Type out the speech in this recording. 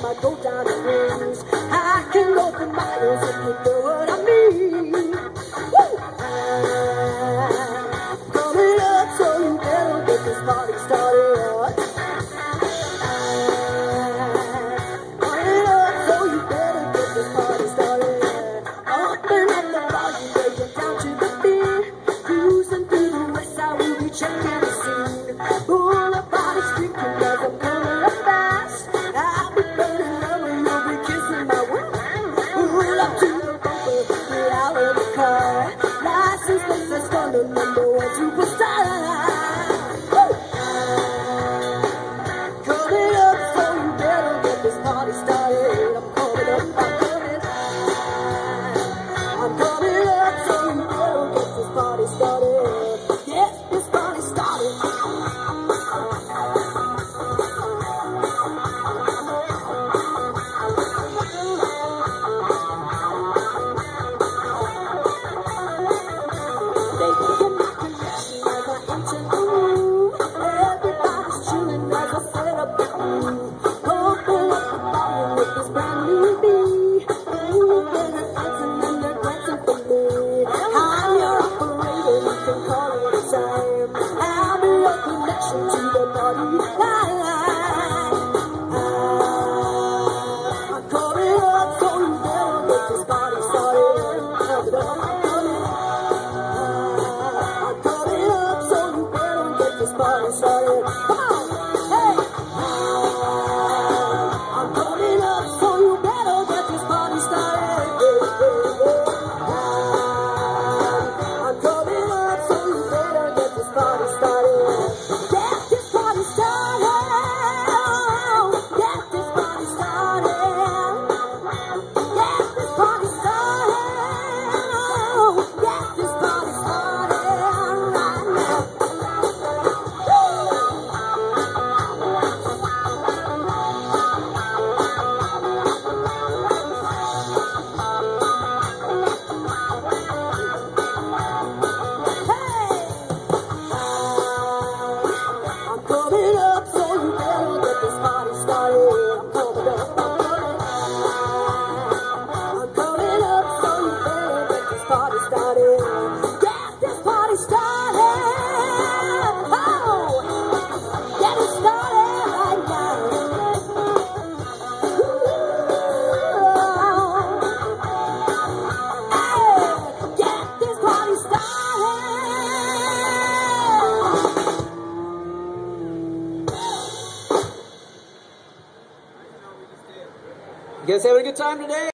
might go down in rings. I can go for miles if you know what I mean. Woo! I'm coming up, so you better get this party started. Coming up, so you better get this party started. Open up the volume, break it down to the beat. Cruising through the west side, we'll be checking the scene. Boulevard is freaking cause I'm coming up fast. I'll be burning up and you'll be kissing my wing. Pull up to the bumper, get out of the car. License plates are standing, #1 superstar. Woo! Coming up, so you better get this party started. I'm coming up, I'm coming up. I'm coming up, so you better get this party started. Get this party started. Everybody's chilling as I set up the mood. Open up the volume with this brand new beat. Moving and dancing and they're dancing for me. I'm your operator, you can call it a time. I'll be your connection to the party line. I'm coming up, so you better get this party started. I'm coming up, so you better get this party started. Come on, hey! I'm coming up, so you better get this party started. I'm coming up, so you better get this party started. Get this party started. Get this party started. Get this party started. Get this party started right now. I'm coming up, so you better get this party started. I'm coming up, I'm coming up, so you better get this party started. Get this party started. Oh, get it started right now. Hey, get this party started. You guys having a good time today?